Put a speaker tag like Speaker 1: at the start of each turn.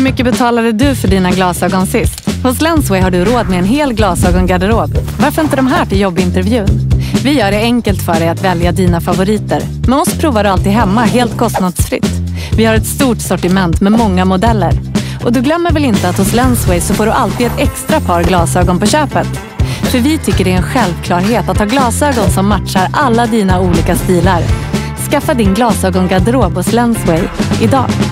Speaker 1: mycket betalade du för dina glasögon sist? Hos Lensway har du råd med en hel glasögongarderob. Varför inte de här till jobbintervjun? Vi gör det enkelt för dig att välja dina favoriter. Med oss provar du alltid hemma helt kostnadsfritt. Vi har ett stort sortiment med många modeller. Och du glömmer väl inte att hos Lensway så får du alltid ett extra par glasögon på köpet. För vi tycker det är en självklarhet att ha glasögon som matchar alla dina olika stilar. Skaffa din glasögongarderob hos Lensway idag.